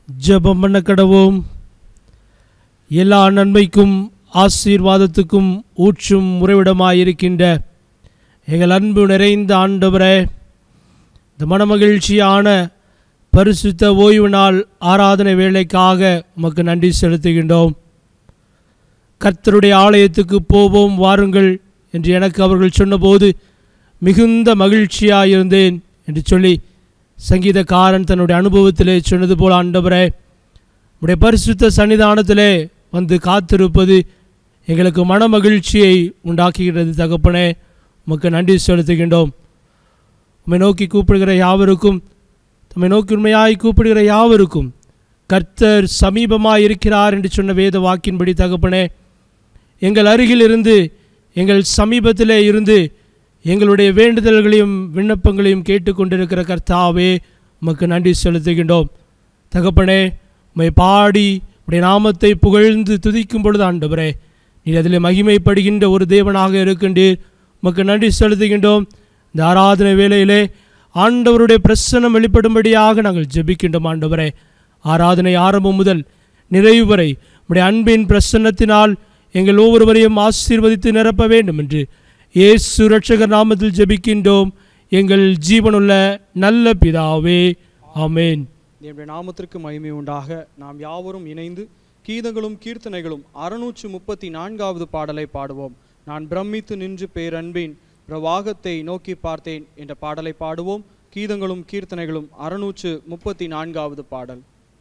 ஜெபம் பண்ண கடவோம். எல்லா நன்மைக்கும் ஆசீர்வாதத்துக்கும் ஊற்றும் உறைவிடமாயிருக்கின்ற எங்கள் அன்பு நிறைந்த ஆண்டவரே, இந்த மனமகிழ்ச்சியான பரிசுத்த ஓய்வு நாள் ஆராதனை வேளைக்காக உமக்கு நன்றி செலுத்துகின்றோம். கர்த்தருடைய ஆலயத்துக்கு போவோம் வாருங்கள் என்று எனக்கு அவர்கள் சொன்னபோது மிகுந்த மகிழ்ச்சியாயிருந்தேன் என்று சொல்லி சங்கீதக்காரன் தன்னுடைய அனுபவத்திலே சொன்னது போல், ஆண்டவரே, உடைய பரிசுத்த சன்னிதானத்திலே வந்து காத்திருப்பது எங்களுக்கு மன மகிழ்ச்சியை உண்டாக்குகிறது. தகப்பனே, உமக்கு நன்றி செலுத்துகின்றோம். உம்மை நோக்கி கூப்பிடுகிற யாவருக்கும், தம்மை நோக்கி உண்மையாய் கூப்பிடுகிற யாவருக்கும் கர்த்தர் சமீபமாக இருக்கிறார் என்று சொன்ன வேத வாக்கின்படி தகப்பனே, எங்கள் அருகில் இருந்து, எங்கள் சமீபத்திலே இருந்து எங்களுடைய வேண்டுதல்களையும் விண்ணப்பங்களையும் கேட்டுக்கொண்டிருக்கிற கர்த்தாவே, உமக்கு நன்றி செலுத்துகின்றோம். தகப்பனே, உம்மை பாடி உடைய நாமத்தை புகழ்ந்து துதிக்கும் பொழுது ஆண்டவரே, நீர் அதில் மகிமைப்படுகின்ற ஒரு தேவனாக இருக்கின்றீர். உமக்கு நன்றி செலுத்துகின்றோம். இந்த ஆராதனை வேளையிலே ஆண்டவருடைய பிரசன்னம் வெளிப்படும்படியாக நாங்கள் ஜெபிக்கின்றோம். ஆண்டவரே, ஆராதனை ஆரம்பம் முதல் நிறைவு வரை உடைய அன்பின் பிரசன்னத்தினால் எங்கள் ஒவ்வொருவரையும் ஆசீர்வதித்து நிரப்ப வேண்டும் என்று இயேசு இரட்சகர் நாமத்தில் ஜெபிக்கின்றோம் எங்கள் ஜீவனுள்ள நல்ல பிதாவே, ஆமேன். என்னுடைய நாமத்திற்கு மகிமை உண்டாக. நாம் யாவரும் இணைந்து கீதங்களும் கீர்த்தனைகளும் 634வது பாடலை பாடுவோம். நான் பிரமித்து நின்று பேரன்பின் பிரவாகத்தை நோக்கி பார்த்தேன் என்ற பாடலை பாடுவோம். கீதங்களும் கீர்த்தனைகளும் 634வது பாடல்.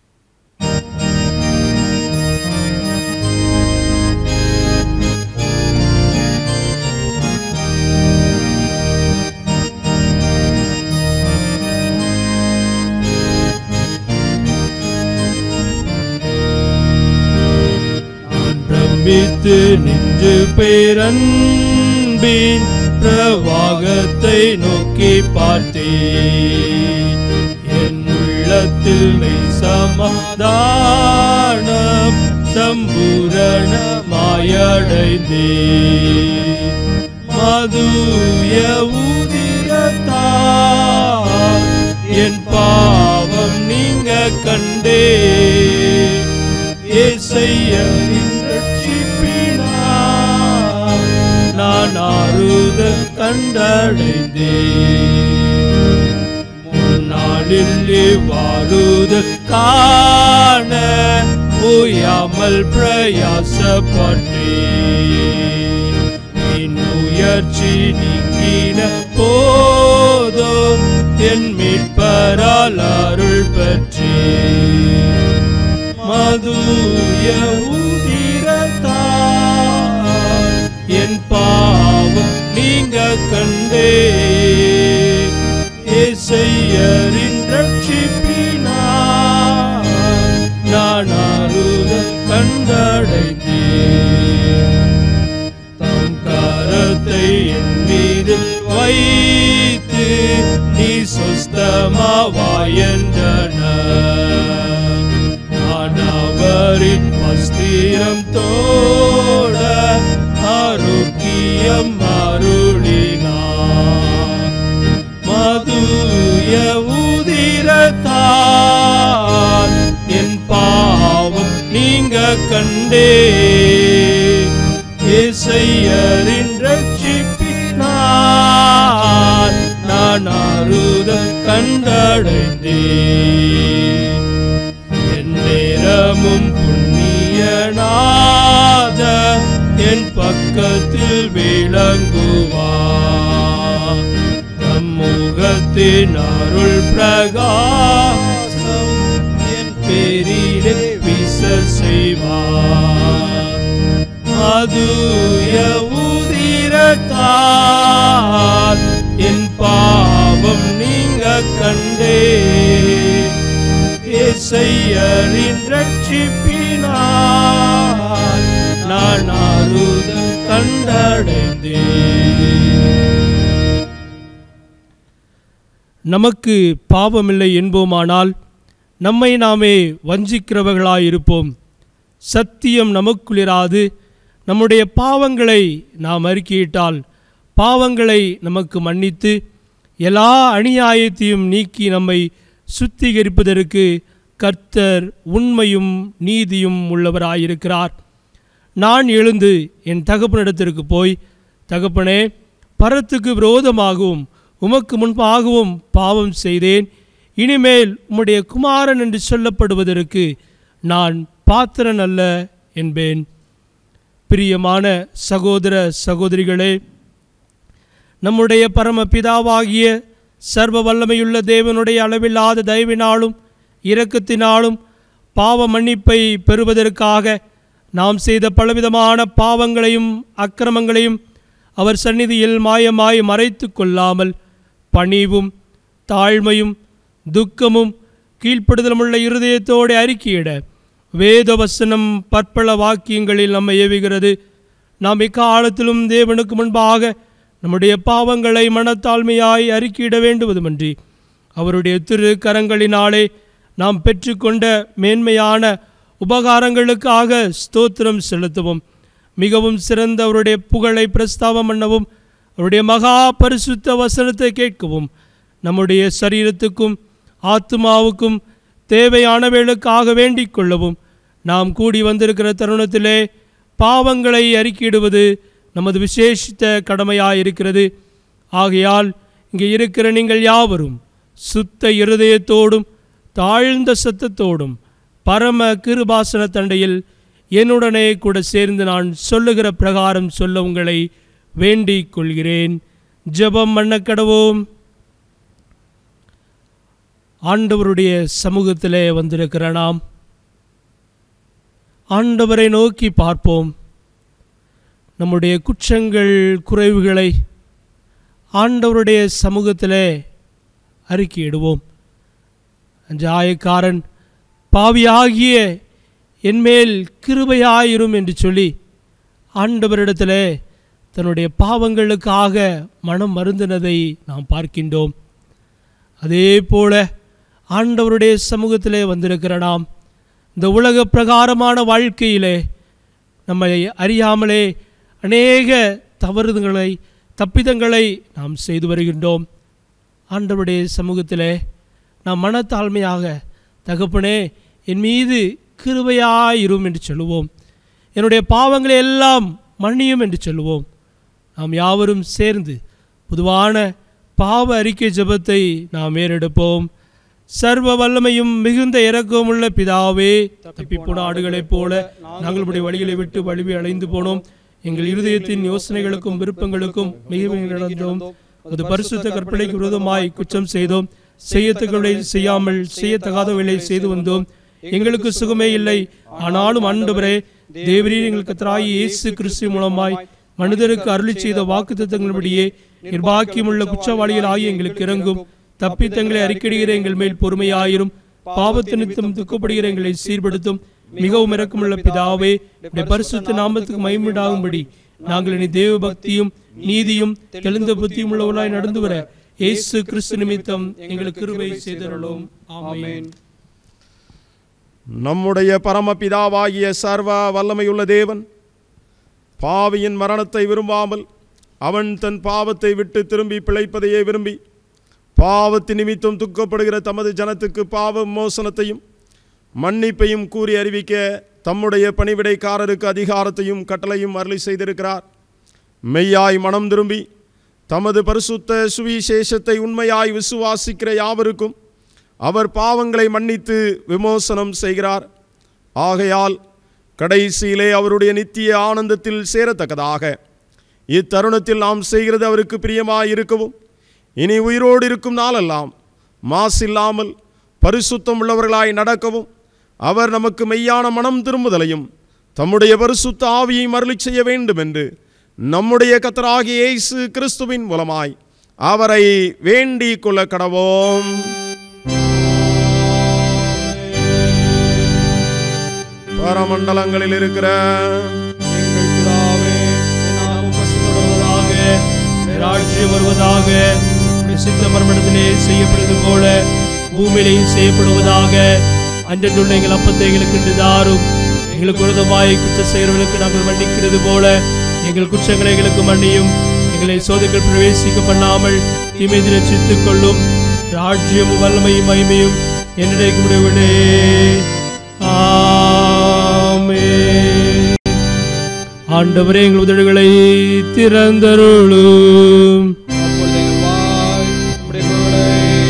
பிரமித்து நின்று பேரன்பின் பிரவாகத்தை நோக்கி பார்த்தேன். என் உள்ளத்தில் மெய் சமாதானம் சம்பூரணமாயடைந்தேன். மதுய உதிரத்தால் என் பாவம் நீங்க கண்டேன். இயேசுவின் ரட்சிப்பினால் நான் ஆறுதல் கண்டடைந்தேன். முன்னாளில் இவ்வாறுதல் காண ஓயாமல் பிரயாசப்பட்டேன். என் முயற்சி நீங்கின போதோ என் மீட்பரால் அருள் பெற்றேன். மதுய உதிரத்தால் என் பாவம் நீங்க கண்டேன். இயேசுவின் ரட்சிப்பினால் நான் ஆறுதல் கண்டடைந்தேன். தம் கரத்தை என் மீது வைத்து நீ சொஸ்தமாவாய் என்றனர். அவரின் வஸ்திரம் தோட ஆரோக்கியம் அருளினார். மதுய உதிரத்தால் என் பாவம் நீங்க கண்டேன். இயேசுவின் ரட்சிப்பினால் நான் ஆறுதல் கண்டடைந்தேன். நேரமும் புண்ணியநாத என் பக்கத்தில் விளங்குவார். தம் முகத்தின் அருள் பிரகாசம் என் பேரிலே வீச செய்வார். மதுய உதிரத்தால் என் பாவம் நீங்க கண்டேன். இயேசுவின் ரட்சிப்பினால் நான் ஆறுதல் கண்டடைந்தேன். நமக்கு பாவமில்லை என்போமானால் நம்மை நாமே வஞ்சிக்கிறவர்களாயிருப்போம். சத்தியம் நமக்குளிராது. நம்முடைய பாவங்களை நாம் அறிக்கையிட்டால் பாவங்களை நமக்கு மன்னித்து எல்லா அநியாயத்தையும் நீக்கி நம்மை சுத்திகரிப்பதற்கு கர்த்தர் உண்மையும் நீதியும் உள்ளவராயிருக்கிறார். நான் எழுந்து என் தகப்பனிடத்திற்கு போய், தகப்பனே, பரத்துக்கு விரோதமாகவும் உமக்கு முன்பாகவும் பாவம் செய்தேன். இனிமேல் உம்முடைய குமாரன் என்று சொல்லப்படுவதற்கு நான் பாத்திரன் அல்ல என்பேன். பிரியமான சகோதர சகோதரிகளே, நம்முடைய பரமபிதாவாகிய சர்வ வல்லமையுள்ள தேவனுடைய அளவில்லாத தயவினாலும் இரக்கத்தினாலும் பாவ மன்னிப்பை பெறுவதற்காக நாம் செய்த பலவிதமான பாவங்களையும் அக்கிரமங்களையும் அவர் சந்நிதியில் மாயமாய் மறைத்து கொள்ளாமல் பணிவும் தாழ்மையும் துக்கமும் கீழ்ப்படுதலுமுள்ள இருதயத்தோடு அறிக்கையிட வேத வசனம் பற்பல வாக்கியங்களில் நம்மை ஏவுகிறது. நாம் எக்காலத்திலும் தேவனுக்கு முன்பாக நம்முடைய பாவங்களை மனத்தாழ்மையாய் அறிக்கையிட வேண்டுவதுமன்றி அவருடைய திரு கரங்களினாலே நாம் பெற்றுக்கொண்ட மேன்மையான உபகாரங்களுக்காக ஸ்தோத்திரம் செலுத்தவும், மிகவும் சிறந்த அவருடைய புகழை பிரஸ்தாபம் பண்ணவும், அவருடைய மகா பரிசுத்த வசனத்தை கேட்கவும், நம்முடைய சரீரத்துக்கும் ஆத்மாவுக்கும் தேவையானவைகளுக்காக வேண்டிக் கொள்ளவும் நாம் கூடி வந்திருக்கிற தருணத்திலே பாவங்களை அறிக்கையிடுவது நமது விசேஷித்த கடமையாயிருக்கிறது. ஆகையால் இங்கே இருக்கிற நீங்கள் யாவரும் சுத்த இருதயத்தோடும் தாழ்ந்த சத்தத்தோடும் பரம கிருபாசன தண்டையில் என்னுடனே கூட சேர்ந்து நான் சொல்லுகிற பிரகாரம் சொல்ல உங்களை வேண்டிக் கொள்கிறேன். ஜெபம் பண்ணக்கடவோம். ஆண்டவருடைய சமூகத்திலே வந்திருக்கிற நாம் ஆண்டவரை நோக்கி பார்ப்போம். நம்முடைய குற்றங்கள் குறைவுகளை ஆண்டவருடைய சமூகத்திலே அறிக்கையிடுவோம். ஜாயக்காரன் பாவியாகிய என்மேல் கிருபையாயிரும் என்று சொல்லி ஆண்டவரிடத்திலே தன்னுடைய பாவங்களுக்காக மனம் வருந்தினதை நாம் பார்க்கின்றோம். அதே போல ஆண்டவருடைய சமூகத்திலே வந்திருக்கிற நாம் இந்த உலக பிரகாரமான வாழ்க்கையிலே நம்மை அறியாமலே அநேக தவறுதல்களை தப்பிதங்களை நாம் செய்து வருகின்றோம். ஆண்டவருடைய சமூகத்திலே நாம் மனத்தாழ்மையாக, தகப்பனே, என் மீது கிருபையாயிரும் என்று சொல்லுவோம். என்னுடைய பாவங்களை எல்லாம் மன்னியும் என்று சொல்லுவோம். நாம் யாவரும் சேர்ந்து பொதுவான பாவ அறிக்கை ஜெபத்தை நாம் ஏறெடுப்போம். சர்வ வல்லமையும் மிகுந்த இரக்கமுள்ள பிதாவே, தப்பிப்போன ஆடுகளைப் போல நாங்கள் உடைய வழிகளை விட்டு வழுவி அலைந்து போனோம். எங்கள் இருதயத்தின் யோசனைகளுக்கும் விருப்பங்களுக்கும் மிகவும் நடந்தோம். அது பரிசுத்த கற்பனைக்கு விரோதமாய் குற்றம் செய்தோம். செய்யத்தக்கவளை செய்யாமல் செய்யத்தகாதவளை செய்து வந்தோம். எங்களுக்கு சுகமே இல்லை. ஆனாலும் ஆண்டவரே, தேவரீர் எங்கள் கர்த்தராகிய இயேசு கிறிஸ்து மூலமாய் மனிதருக்கு அருளி செய்த வாக்குத்தத்தங்களின்படியே நிர்பாக்கியமுள்ள குற்றவாளிகள் ஆகிய எங்களுக்கு இறங்கும். தப்பித்தங்களை அறிக்கையிடுகிற எங்கள் மேல் பொறுமையாயிரும். பாவத்து நிமித்தம் துக்கப்படுகிற எங்களை சீர்படுத்தும். மிகவும் இரக்கமுள்ள பிதாவே, பரிசுத்த நாமத்துக்கு மகிமையுண்டாகும்படி நாங்கள் இனி தேவ பக்தியும் நீதியும் தெளிந்த புத்தியும் உள்ளவர்களாய் நடந்து வர இயேசு கிறிஸ்து நிமித்தம் எங்களுக்கு கிருபை செய்தருளும். ஆமென். நம்முடைய பரமபிதாவாகிய சர்வ வல்லமையுள்ள தேவன் பாவியின் மரணத்தை விரும்பாமல் அவன் தன் பாவத்தை விட்டு திரும்பி பிழைப்பதையே விரும்பி பாவத்தின் நிமித்தம் துக்கப்படுகிற தமது ஜனத்துக்கு பாவ மோசனத்தையும் மன்னிப்பையும் கூறி அறிவிக்க தம்முடைய பணிவிடைக்காரருக்கு அதிகாரத்தையும் கட்டளையும் அருளி செய்திருக்கிறார். மெய்யாய் மனம் திரும்பி தமது பரிசுத்த சுவிசேஷத்தை உண்மையாய் விசுவாசிக்கிற யாவருக்கும் அவர் பாவங்களை மன்னித்து விமோசனம் செய்கிறார். ஆகையால் கடைசியிலே அவருடைய நித்திய ஆனந்தத்தில் சேரத்தக்கதாக இத்தருணத்தில் நாம் செய்கிறது அவருக்கு பிரியமாய் இருக்கவும், இனி உயிரோடு இருக்கும் நாளெல்லாம் மாசில்லாமல் பரிசுத்தம் உள்ளவர்களாய் நடக்கவும் அவர் நமக்கு மெய்யான மனம் திரும்புதலையும் தம்முடைய பரிசுத்த ஆவியை மருளி செய்ய வேண்டும் என்று நம்முடைய கர்த்தராகிய இயேசு கிறிஸ்துவின் மூலமாய் அவரை வேண்டிக் கொள்ள கடவோம். பரமண்டலங்களில் இருக்கிற எங்கள் பிதாவே, நாமம் பரிசுத்தப்படுவதாக, ராஜ்யம் வருவதாக, சித்தம் பரமண்டலத்திலே செய்யப்படுவது போல பூமியிலேயும் செய்யப்படுவதாக. அன்றென்றுள்ள எங்கள் அப்பத்தை எங்களுக்கு இன்று தாரும். எங்களுக்கு விரோதமாய் குற்றம் செய்கிறவர்களுக்கு நாங்கள் மன்னிக்கிறது போல எங்கள் குற்றங்களை எங்களுக்கு மன்னியும். எங்களை சோதனைகள் பிரவேசிக்க பண்ணாமல் தீமையை ரட்சித்துக் கொள்ளும். ராஜ்யமும் வல்லமையும் மகிமையும் என்னைக்கு முடிவிலே. ஆமென். ஆண்டவரே, எங்கள் உதடுகளை திறந்தருளும். அப்பொழுது எங்கள் வாய் உம்முடைய புகழை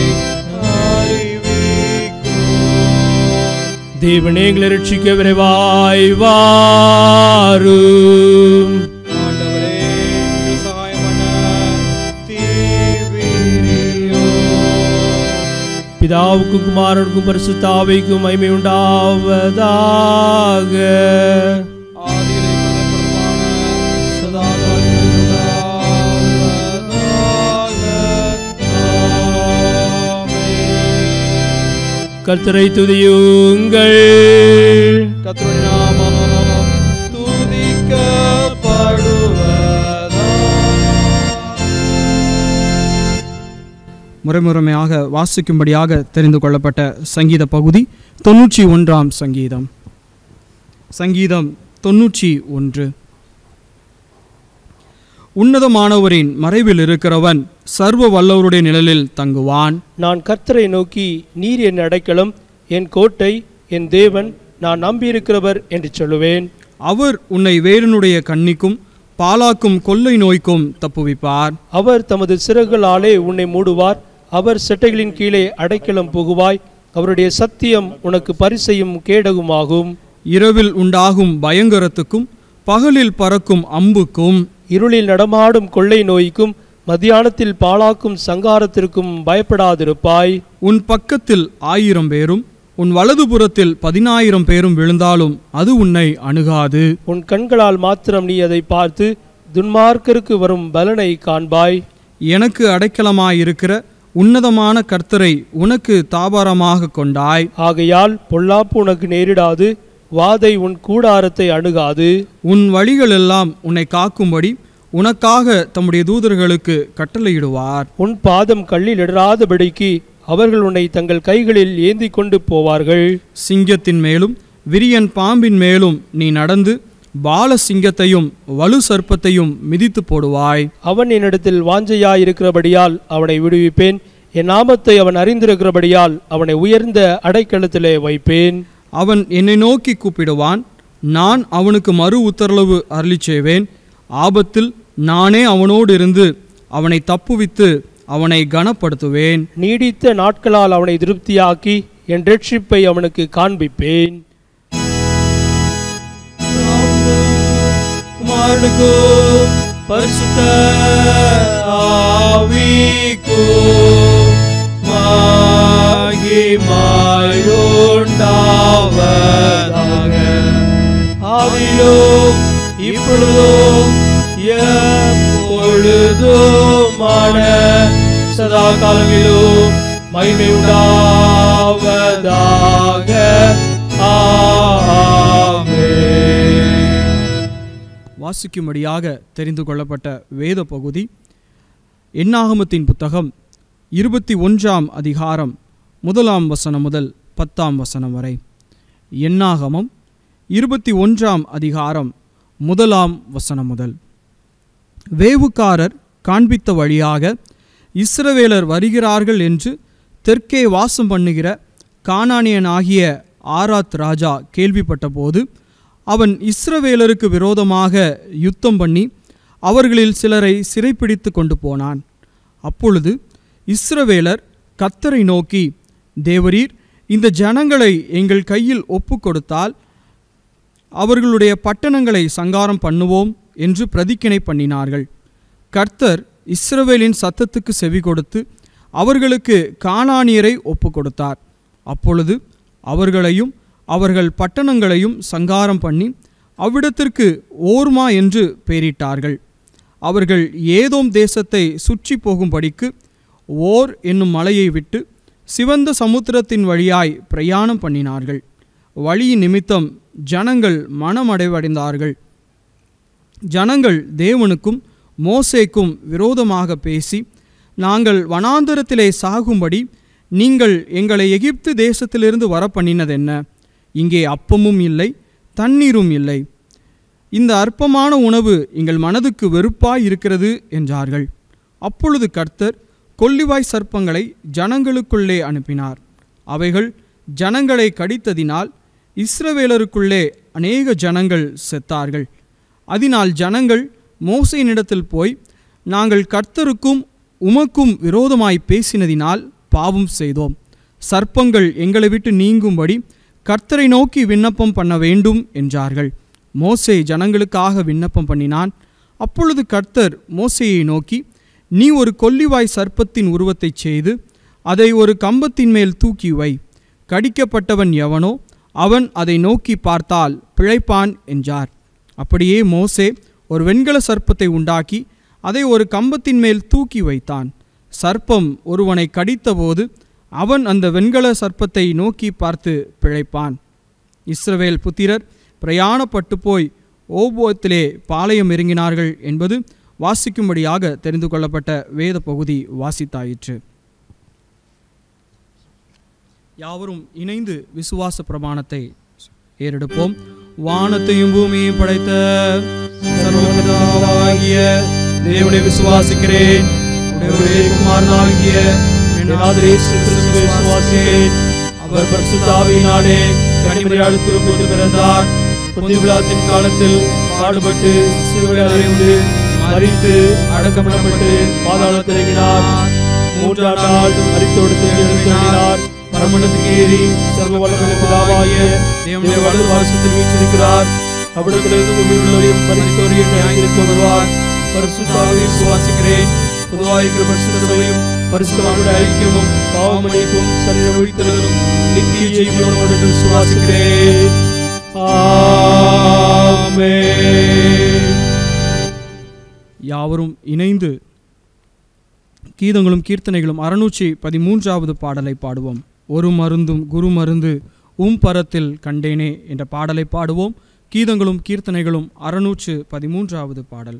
அறிவிக்கும். தேவனே, எங்களை ரட்சிக்க விரைவாய் வாரும். ஆண்டவரே, எங்களுக்கு சகாயம் பண்ண தீவிரியோம். பிதாவுக்கும் குமாரனுக்கும் பரிசுத்த ஆவிக்கும் மகிமை உண்டாவதாக. ஆதியிலே பிரதமருமான சதா காலங்களில் உண்டாவதாக. ஆமென். கர்த்தரை துதியுங்கள். கர்த்தருடைய நாமம் துதிக்கப்படுவதாக. முறைமுறையாக வாசிக்கும்படியாக தெரிந்து கொள்ளப்பட்ட சங்கீத பகுதி 91ஆம் சங்கீதம். சங்கீதம் 91. உன்னதமானவரின் மறைவில் இருக்கிறவன் சர்வ வல்லவருடைய நிழலில் தங்குவான். நான் கர்த்தரை நோக்கி, நீர் என் அடைக்கலம், என் கோட்டை, என் தேவன், நான் நம்பியிருக்கிறவர் என்று சொல்லுவேன். அவர் உன்னை வேடனுடைய கண்ணிக்கும் பாலாக்கும் கொள்ளை நோய்க்கும் தப்புவிப்பார். அவர் தமது சிறகுகளாலே உன்னை மூடுவார். அவர் செட்டைகளின் கீழே அடைக்கலம் புகுவாய். அவருடைய சத்தியம் உனக்கு பரிசையும் கேடகுமாகும். இரவில் உண்டாகும் பயங்கரத்துக்கும் பகலில் பறக்கும் அம்புக்கும் இருளில் நடமாடும் கொள்ளை நோய்க்கும் மத்தியானத்தில் பாழாக்கும் சங்காரத்திற்கும் பயப்படாதிருப்பாய். உன் பக்கத்தில் 1000 பேரும் உன் வலதுபுறத்தில் 10,000 பேரும் விழுந்தாலும் அது உன்னை அணுகாது. உன் கண்களால் மாத்திரம் நீ அதை பார்த்து துன்மார்க்கருக்கு வரும் பலனை காண்பாய். எனக்கு அடைக்கலமாயிருக்கிற உன்னதமான கர்த்தரை உனக்கு தாபாரமாக கொண்டாய். ஆகையால் பொல்லாப்பு உனக்கு நேரிடாது, வாதை உன் கூடாரத்தை அணுகாது. உன் வழிகளெல்லாம் உன்னை காக்கும்படி உனக்காக தம்முடைய தூதர்களுக்கு கட்டளையிடுவார். உன் பாதம் கல்லில் இடராதபடிக்கு அவர்கள் உன்னை தங்கள் கைகளில் ஏந்தி கொண்டு போவார்கள். சிங்கத்தின் மேலும் விரியன் பாம்பின் மேலும் நீ நடந்து பால சிங்கத்தையும் வலு சர்ப்பத்தையும் மிதித்து போடுவாய். அவன் என்னிடத்தில் வாஞ்சையாயிருக்கிறபடியால் அவனை விடுவிப்பேன். என் நாமத்தை அவன் அறிந்திருக்கிறபடியால் அவனை உயர்ந்த அடைக்கலத்திலே வைப்பேன். அவன் என்னை நோக்கி கூப்பிடுவான், நான் அவனுக்கு மறு உத்தரவு அருளிச் செய்வேன். ஆபத்தில் நானே அவனோடு இருந்து அவனை தப்புவித்து அவனை கனப்படுத்துவேன். நீடித்த நாட்களால் அவனை திருப்தியாக்கி என் ரட்சிப்பை அவனுக்கு காண்பிப்பேன். பரிசுத்த ஆவிக்கும் மகிமையுண்டாவதாக. ஆதியிலும் இப்பொழுதும் எப்பொழுதுமான சதா காலங்களிலும் மகிமை உண்டாவதாக. ஆமென். வாசிக்கும்படியாக தெரிந்து கொள்ளப்பட்ட வேத பகுதி என்னாகமத்தின் புத்தகம் 21ஆம் அதிகாரம் 1ஆம் வசனம் முதல் 10ஆம் வசனம் வரை. என்னாகமம் 21ஆம் அதிகாரம் 1ஆம் வசனம் முதல். வேவுக்காரர் காண்பித்த வழியாக இஸ்ரவேலர் வருகிறார்கள் என்று தெற்கே வாசம் பண்ணுகிற கானானியனாகிய ஆராத் ராஜா கேள்விப்பட்ட போது அவன் இஸ்ரவேலருக்கு விரோதமாக யுத்தம் பண்ணி அவர்களில் சிலரை சிறைப்பிடித்து கொண்டு போனான். அப்பொழுது இஸ்ரவேலர் கர்த்தரை நோக்கி, தேவரீர் இந்த ஜனங்களை எங்கள் கையில் ஒப்பு கொடுத்தால் அவர்களுடைய பட்டணங்களை சங்காரம் பண்ணுவோம் என்று பிரதிக்கினை பண்ணினார்கள். கர்த்தர் இஸ்ரவேலின் சத்தத்துக்கு செவி கொடுத்து அவர்களுக்கு கானானியரை ஒப்பு கொடுத்தார். அப்பொழுது அவர்களையும் அவர்கள் பட்டணங்களையும் சங்காரம் பண்ணி அவ்விடத்திற்கு ஓர்மா என்று பெயரிட்டார்கள். அவர்கள் ஏதோம் தேசத்தை சுற்றி போகும்படிக்கு ஓர் என்னும் மலையை விட்டு சிவந்த சமுத்திரத்தின் வழியாய் பிரயாணம் பண்ணினார்கள். வழியின் நிமித்தம் ஜனங்கள் மனமடைவடைந்தார்கள். ஜனங்கள் தேவனுக்கும் மோசேக்கும் விரோதமாக பேசி, நாங்கள் வனாந்தரத்திலே சாகும்படி நீங்கள் எங்களை எகிப்து தேசத்திலிருந்து வரப்பண்ணினதென்ன? இங்கே அப்பமும் இல்லை, தண்ணீரும் இல்லை. இந்த அற்பமான உணவு எங்கள் மனதுக்கு வெறுப்பாய் இருக்கிறது என்றார்கள். அப்பொழுது கர்த்தர் கொள்ளிவாய் சர்ப்பங்களை ஜனங்களுக்குள்ளே அனுப்பினார். அவைகள் ஜனங்களை கடித்ததினால் இஸ்ரவேலருக்குள்ளே அநேக ஜனங்கள் செத்தார்கள். அதனால் ஜனங்கள் மோசேயினிடத்தில் போய், நாங்கள் கர்த்தருக்கும் உமக்கும் விரோதமாய் பேசினதினால் பாவம் செய்தோம். சர்ப்பங்கள் எங்களை விட்டு நீங்கும்படி கர்த்தரை நோக்கி விண்ணப்பம் பண்ண வேண்டும் என்றார்கள். மோசே ஜனங்களுக்காக விண்ணப்பம் பண்ணினான். அப்பொழுது கர்த்தர் மோசேயை நோக்கி, நீ ஒரு கொல்லிவாய் சர்ப்பத்தின் உருவத்தை செய்து அதை ஒரு கம்பத்தின் மேல் தூக்கி வை. கடிக்கப்பட்டவன் எவனோ அவன் அதை நோக்கி பார்த்தால் பிழைப்பான் என்றார். அப்படியே மோசே ஒரு வெண்கல சர்ப்பத்தை உண்டாக்கி அதை ஒரு கம்பத்தின் மேல் தூக்கி வைத்தான். சர்ப்பம் ஒருவனை கடித்தபோது அவன் அந்த வெண்கல சர்ப்பத்தை நோக்கி பார்த்து பிழைப்பான். இஸ்ரவேல் புத்திரர் பிரயாணப்பட்டு போய் ஓபோத்திலே பாளையம் இறங்கினார்கள் என்பது வாசிக்கும்படியாக தெரிந்து கொள்ளப்பட்ட வேத பகுதி வாசித்தாயிற்று. யாவரும் இணைந்து விசுவாச பிரமாணத்தை ஏறெடுப்போம். வானத்தையும் பூமியையும் படைத்த சர்வபிதாவாகிய தேவனை விசுவாசிக்கிறேன். உடைய குமாரனாகிய விசுவாசிக்கிறேன். அவர் பரிசுத்த ஆவியினாலே கன்னிமரியாள் திருப்பதி பிறந்தார். பொந்திய பிலாத்தின் காலத்தில் பாடுபட்டு சிலுவையில் அறைந்து மரித்து அடக்கமிடப்பட்டு பாதாளத்தில் இறங்கினார். மூன்றாம் நாள் மரித்தோடு எழுந்தினார். பரமண்டலத்துக்கு ஏறி சர்வ வல்லமையுள்ள பிதாவாகிய தேவனுடைய வலது வாசத்தில் வீற்றிருக்கிறார். அவ்விடத்திலிருந்து உயிருள்ளவரையும் மரித்தோரையும் நியாயத்திற்கு வருவார். பரிசுத்த ஆவியை விசுவாசிக்கிறேன். பொதுவாயிருக்கிற பரிசுத்த சபையும் பரிசுத்தவான்களுடைய ஐக்கியமும் பாவ மன்னிப்பும் சரீர ஒழித்தலும் நித்திய ஜீவனோடு விசுவாசிக்கிறேன். ஆமென். யாவரும் இணைந்து கீதங்களும் கீர்த்தனைகளும் 613வது பாடலை பாடுவோம். ஒரு மருந்தும் குரு மருந்து பரத்தில் கண்டேனே என்ற பாடலை பாடுவோம். கீதங்களும் கீர்த்தனைகளும் 613வது பாடல்.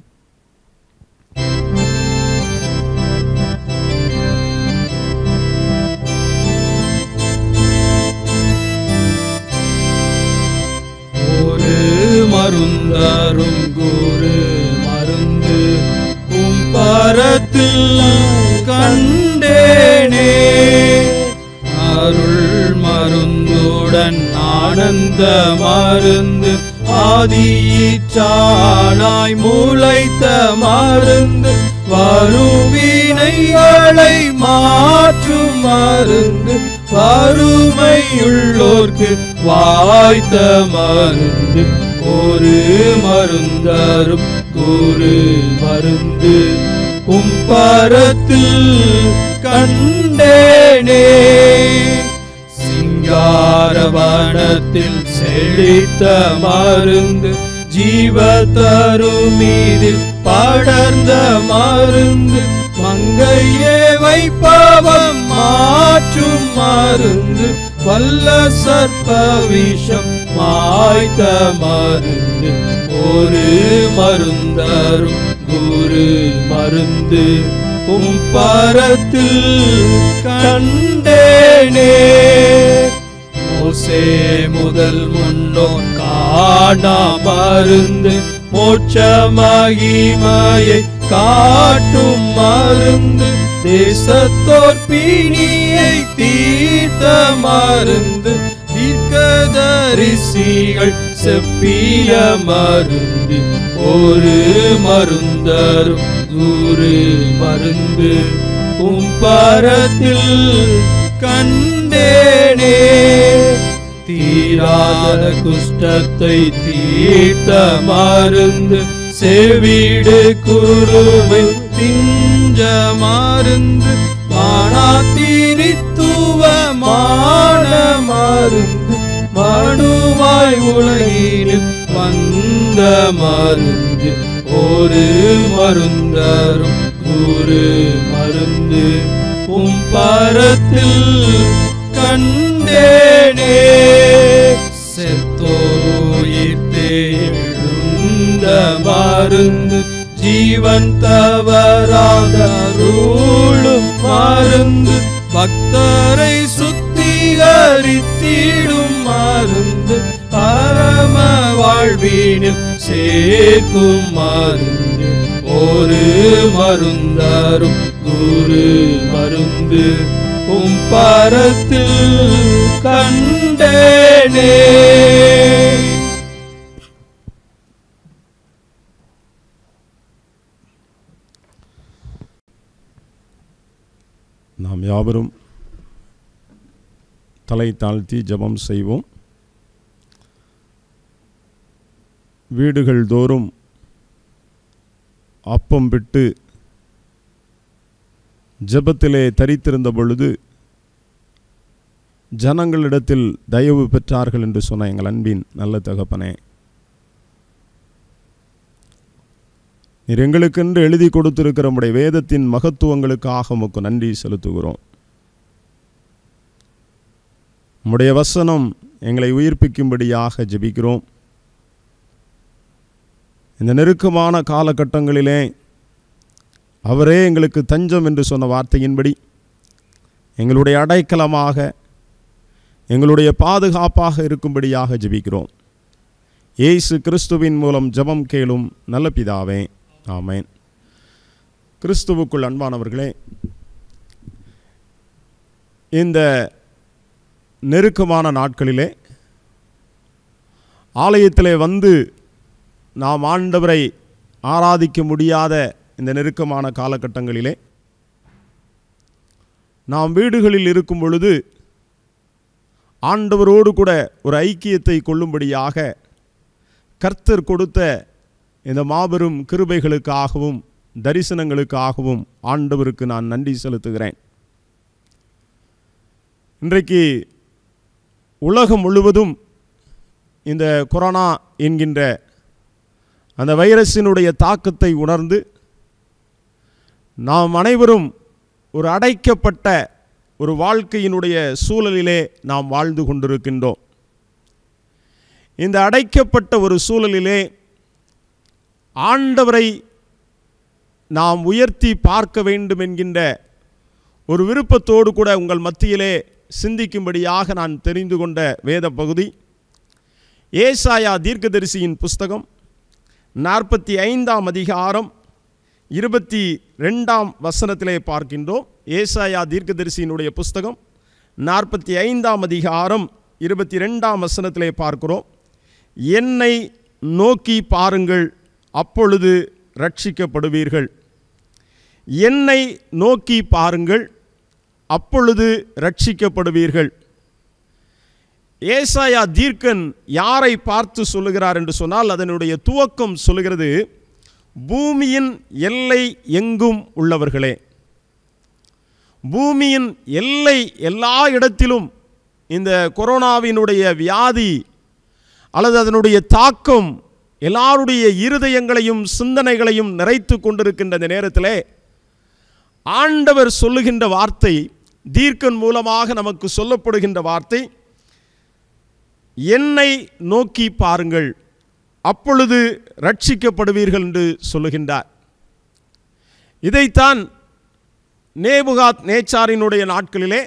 ஒரு மருந்தரும் குரு மருந்து பரத்தில் கண்டேனே, அருள் மருந்துடன் ஆனந்த மருந்து ஆதியிற்றானாய் முளைத்த மருந்து வருவினைகளை மாற்றும் மருந்து வறுமையுள்ளோர்க்கு வாய்த்த மருந்து ஒரு மருந்தரும் குரு மருந்து பரத்தில் கண்டேனே. சிங்காரவனத்தில் செழித்த மருந்து ஜீவ தருமீதில் படர்ந்த மருந்து மங்கையே வைப்பவம் மாற்றும் மருந்து வல்ல சர்ப்ப விஷம் மாய்த்த மருந்து ஒரு மருந்தரும் குரு மருந்து பரத்தில் கண்டேனே. மோசே முதல் முன்னோர் காணா மருந்து மோட்ச மகிமையை காட்டும் மருந்து தேசத்தோர் பிணியை தீர்த்த மருந்து தீர்க்கதரிசிகள் செப்பிய மருந்து ஒரு மருந்தரும் குரு மருந்து பரத்தில் கண்டேனே. தீராத குஷ்டத்தை தீர்த்த மருந்து செவிடு குருவை திஞ்ச மருந்து மானாத்திரித்துவமான மருந்து மனுவாய் உலகினில் வந்த மருந்து ஒரு மருந்தரும் குரு மருந்து பரத்தில் கண்டேனே. செத்தோயிர்த்தே எழுந்த மருந்து ஜீவன் தவறாத அருளும் மருந்து பக்தரை சுத்திகரித்திடும் மருந்து பரம வாழ்வினில் சேர்க்கும் மருந்து ஒரு மருந்தரும் குரு மருந்து உம் பரத்தில் கண்டேனே. நாம் யாவரும் தலை தாழ்த்தி ஜெபம் செய்வோம். வீடுகள் தோறும் அப்பம் விட்டு ஜெபத்திலே தரித்திருந்த பொழுது ஜனங்களிடத்தில் தயவு பெற்றார்கள் என்று சொன்ன எங்கள் அன்பின் நல்ல தகப்பனே, நீர் எங்களுக்கென்று எழுதி கொடுத்திருக்கிற உம்முடைய வேதத்தின் மகத்துவங்களுக்காக உமக்கு நன்றி செலுத்துகிறோம். உம்முடைய வசனம் எங்களை உயிர்ப்பிக்கும்படியாக ஜெபிக்கிறோம். இந்த நெருக்கமான காலகட்டங்களிலே அவரே எங்களுக்கு தஞ்சம் என்று சொன்ன வார்த்தையின்படி எங்களுடைய அடைக்கலமாக, எங்களுடைய பாதுகாப்பாக இருக்கும்படியாக ஜெபிக்கிறோம். இயேசு கிறிஸ்துவின் மூலம் ஜெபம் கேளும் நல்ல பிதாவே, ஆமென். கிறிஸ்துவுக்குள் அன்பானவர்களே, இந்த நெருக்கமான நாட்களிலே ஆலயத்திலே வந்து நாம் ஆண்டவரை ஆராதிக்க முடியாத இந்த நெருக்கமான காலகட்டங்களிலே நாம் வீடுகளில் இருக்கும் பொழுது ஆண்டவரோடு கூட ஒரு ஐக்கியத்தை கொள்ளும்படியாக கர்த்தர் கொடுத்த இந்த மாபெரும் கிருபைகளுக்காகவும் தரிசனங்களுக்காகவும் ஆண்டவருக்கு நான் நன்றி செலுத்துகிறேன். இன்றைக்கு உலகம் முழுவதும் இந்த கொரோனா என்கின்ற அந்த வைரஸினுடைய தாக்கத்தை உணர்ந்து நாம் அனைவரும் ஒரு அடைக்கப்பட்ட ஒரு வாழ்க்கையினுடைய சூழலிலே நாம் வாழ்ந்து கொண்டிருக்கின்றோம். இந்த அடைக்கப்பட்ட ஒரு சூழலிலே ஆண்டவரை நாம் உயர்த்தி பார்க்க வேண்டும் என்கின்ற ஒரு விருப்பத்தோடு கூட உங்கள் மத்தியிலே சிந்திக்கும்படியாக நான் தெரிந்து கொண்ட வேத பகுதி ஏசாயா தீர்க்கதரிசியின் புஸ்தகம் 45ஆம் அதிகாரம் 22ஆம் வசனத்திலே பார்க்கின்றோம். ஏசாயா தீர்க்கதரிசியினுடைய புஸ்தகம் 45ஆம் அதிகாரம் 22ஆம் வசனத்திலே பார்க்கிறோம். என்னை நோக்கி பாருங்கள், அப்பொழுது ரட்சிக்கப்படுவீர்கள். என்னை நோக்கி பாருங்கள், அப்பொழுது ரட்சிக்கப்படுவீர்கள். ஏசாயா தீர்க்கன் யாரை பார்த்து சொல்லுகிறார் என்று சொன்னால், அதனுடைய துவக்கம் சொல்லுகிறது, பூமியின் எல்லை எங்கும் உள்ளவர்களே. பூமியின் எல்லை எல்லா இடத்திலும் இந்த கொரோனாவினுடைய வியாதி அல்லது அதனுடைய தாக்கம் எல்லாருடைய இருதயங்களையும் சிந்தனைகளையும் நிறைத்து கொண்டிருக்கின்ற இந்த நேரத்திலே ஆண்டவர் சொல்லுகின்ற வார்த்தை, தீர்க்கன் மூலமாக நமக்கு சொல்லப்படுகின்ற வார்த்தை, என்னை நோக்கி பாருங்கள், அப்பொழுது ரட்சிக்கப்படுவீர்கள் என்று சொல்லுகின்றார். இதைத்தான் நேபுகாத் நேச்சாரினுடைய நாட்களிலே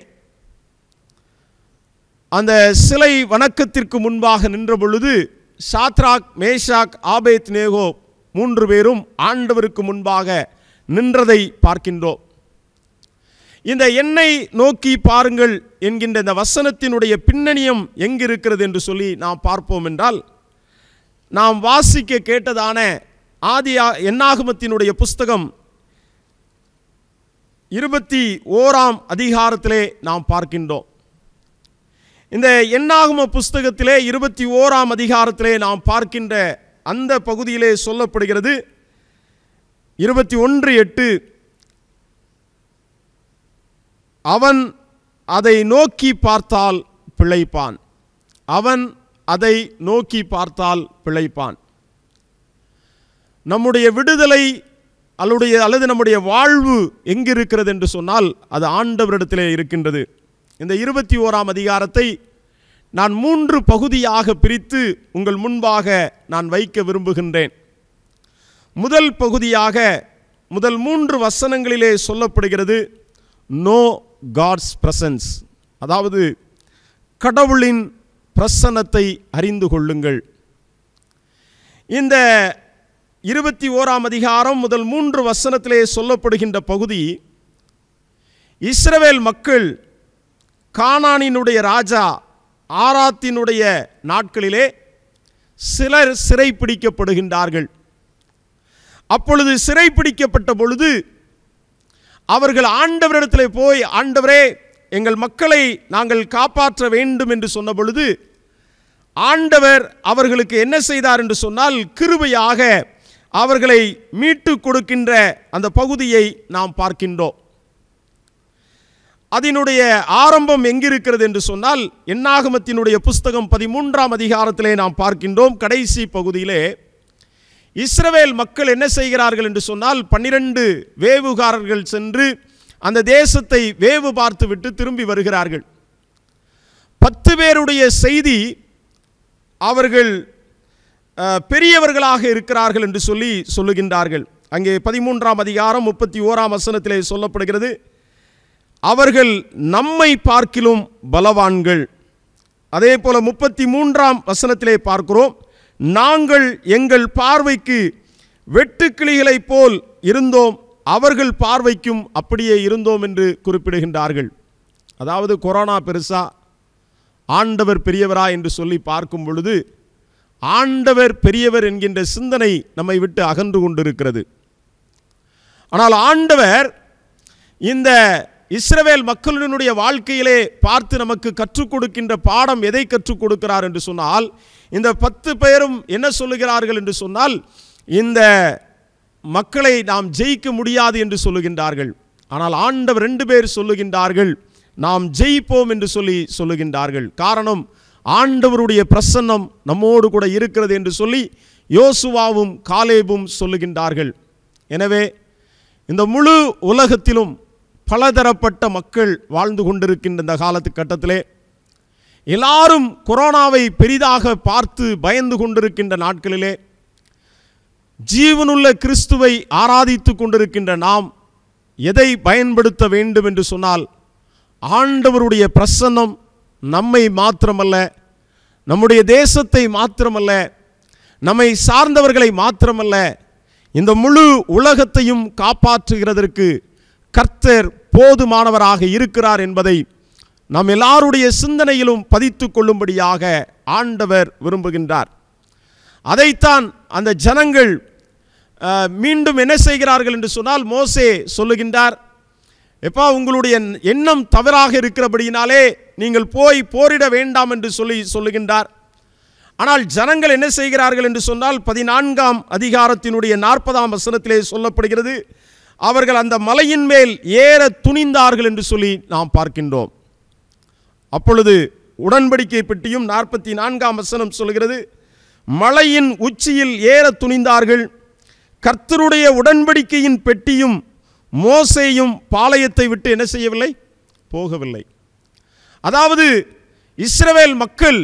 அந்த சிலை வணக்கத்திற்கு முன்பாக நின்ற பொழுது சாத்ராக், மேஷாக், ஆபேத் நேகோ 3 பேரும் ஆண்டவருக்கு முன்பாக நின்றதை பார்க்கின்றோம். இந்த என்னை நோக்கி பாருங்கள் என்கின்ற இந்த வசனத்தினுடைய பின்னணியம் எங்கிருக்கிறது என்று சொல்லி நாம் பார்ப்போம் என்றால், நாம் வாசிக்க கேட்டதான என்னாகமத்தினுடைய புஸ்தகம் 21ஆம் அதிகாரத்திலே நாம் பார்க்கின்றோம். இந்த என்னாகம புஸ்தகத்திலே 21ஆம் அதிகாரத்திலே நாம் பார்க்கின்ற அந்த பகுதியிலே சொல்லப்படுகிறது, 21:8, அவன் அதை நோக்கி பார்த்தால் பிழைப்பான். அவன் அதை நோக்கி பார்த்தால் பிழைப்பான். நம்முடைய விடுதலை அல்லது நம்முடைய வாழ்வு எங்கிருக்கிறது என்று சொன்னால் அது ஆண்டவரிடத்திலே இருக்கின்றது. இந்த 21ஆம் அதிகாரத்தை நான் 3 பகுதியாக பிரித்து உங்கள் முன்பாக நான் வைக்க விரும்புகின்றேன். முதல் பகுதியாக முதல் 3 வசனங்களிலே சொல்லப்படுகிறது, நோ காட்ஸ் பிரசன்ஸ், அதாவது கடவுளின் பிரசன்னத்தை அறிந்து கொள்ளுங்கள். இந்த 21ஆம் அதிகாரம் முதல் 3 வசனத்திலே சொல்லப்படுகின்ற பகுதி, இஸ்ரவேல் மக்கள் கானானினுடைய ராஜா ஆராத்தினுடைய நாட்களிலே சிலர் சிறைப்பிடிக்கப்படுகின்றார்கள். அப்பொழுது சிறைப்பிடிக்கப்பட்ட பொழுது அவர்கள் ஆண்டவரிடத்தில் போய், ஆண்டவரே எங்கள் மக்களை நாங்கள் காப்பாற்ற வேண்டும் என்று சொன்ன பொழுது ஆண்டவர் அவர்களுக்கு என்ன செய்தார் என்று சொன்னால், கிருபையாக அவர்களை மீட்டு கொடுக்கின்ற அந்த பகுதியை நாம் பார்க்கின்றோம். அதனுடைய ஆரம்பம் எங்கிருக்கிறது என்று சொன்னால், என்னாகமத்தினுடைய புஸ்தகம் 13ஆம் அதிகாரத்திலே நாம் பார்க்கின்றோம். கடைசி பகுதியிலே இஸ்ரவேல் மக்கள் என்ன செய்கிறார்கள் என்று சொன்னால், 12 வேவுகாரர்கள் சென்று அந்த தேசத்தை வேவு பார்த்து விட்டு திரும்பி வருகிறார்கள். 10 பேருடைய செய்தி அவர்கள் பெரியவர்களாக இருக்கிறார்கள் என்று சொல்லுகின்றார்கள். அங்கே 13ஆம் அதிகாரம் 31ஆம் வசனத்திலே சொல்லப்படுகிறது, அவர்கள் நம்மை பார்க்கிலும் பலவான்கள். அதே போல 33ஆம் வசனத்திலே பார்க்கிறோம், நாங்கள் எங்கள் பார்வைக்கு வெட்டுக்கிளிகளைப் போல் இருந்தோம், அவர்கள் பார்வைக்கும் அப்படியே இருந்தோம் என்று குறிப்பிடுகின்றார்கள். அதாவது கொரோனா பெருசா, ஆண்டவர் பெரியவரா என்று சொல்லி பார்க்கும் பொழுது ஆண்டவர் பெரியவர் என்கின்ற சிந்தனை நம்மை விட்டு அகன்று கொண்டிருக்கிறது. ஆனால் ஆண்டவர் இந்த இஸ்ரவேல் மக்களினுடைய வாழ்க்கையிலே பார்த்து நமக்கு கற்றுக் கொடுக்கின்ற பாடம் எதை கற்றுக் கொடுக்கிறார் என்று சொன்னால், இந்த 10 பேரும் என்ன சொல்லுகிறார்கள் என்று சொன்னால், இந்த மக்களை நாம் ஜெயிக்க முடியாது என்று சொல்லுகின்றார்கள். ஆனால் ஆண்டவர் 2 பேர் சொல்லுகின்றார்கள், நாம் ஜெயிப்போம் என்று சொல்லுகின்றார்கள். காரணம், ஆண்டவருடைய பிரசன்னம் நம்மோடு கூட இருக்கிறது என்று சொல்லி யோசுவாவும் காலேபும் சொல்லுகின்றார்கள். எனவே இந்த முழு உலகத்திலும் பலதரப்பட்ட மக்கள் வாழ்ந்து கொண்டிருக்கின்ற இந்த காலகட்டத்திலே எல்லாரும் கொரோனாவை பெரிதாக பார்த்து பயந்து கொண்டிருக்கின்ற நாட்களிலே ஜீவனுள்ள கிறிஸ்துவை ஆராதித்து கொண்டிருக்கின்ற நாம் எதை பயன்படுத்த வேண்டும் என்று சொன்னால், ஆண்டவருடைய பிரசன்னம் நம்மை மாத்திரமல்ல, நம்முடைய தேசத்தை மாத்திரமல்ல, நம்மை சார்ந்தவர்களை மாத்திரமல்ல, இந்த முழு உலகத்தையும் காப்பாற்றுகிறதற்கு கர்த்தர் போதுமானவராக இருக்கிறார் என்பதை நாம் எல்லாருடைய சிந்தனையிலும் பதித்து கொள்ளும்படியாக ஆண்டவர் விரும்புகின்றார். அதைத்தான் அந்த ஜனங்கள் மீண்டும் என்ன செய்கிறார்கள் என்று சொன்னால், மோசே சொல்லுகின்றார், எப்பா உங்களுடைய எண்ணம் தவறாக இருக்கிறபடியினாலே நீங்கள் போய் போரிட வேண்டாம் என்று சொல்லுகின்றார். ஆனால் ஜனங்கள் என்ன செய்கிறார்கள் என்று சொன்னால், 14ஆம் அதிகாரத்தினுடைய 40ஆம் வசனத்திலே சொல்லப்படுகிறது, அவர்கள் அந்த மலையின் மேல் ஏற துணிந்தார்கள் என்று சொல்லி நாம் பார்க்கின்றோம். அப்பொழுது உடன்படிக்கை பெட்டியும் 44ஆம் வசனம் சொல்கிறது, மலையின் உச்சியில் ஏற துணிந்தார்கள், கர்த்தருடைய உடன்படிக்கையின் பெட்டியும் மோசேயும் பாளையத்தை விட்டு என்ன செய்யவில்லை, போகவில்லை. அதாவது இஸ்ரவேல் மக்கள்